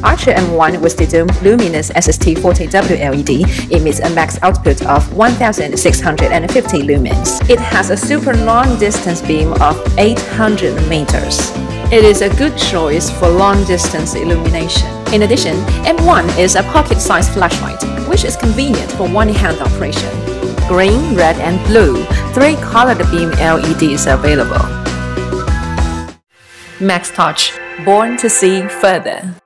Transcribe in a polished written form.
Archer M1 with dedomed Luminus SST-40-W LED emits a max output of 1650 lumens. It has a super long distance beam of 800 meters. It is a good choice for long-distance illumination. In addition, M1 is a pocket-sized flashlight, which is convenient for one-hand operation. Green, red, and blue, 3 colored beam LEDs available. MAXTOCH, born to see further.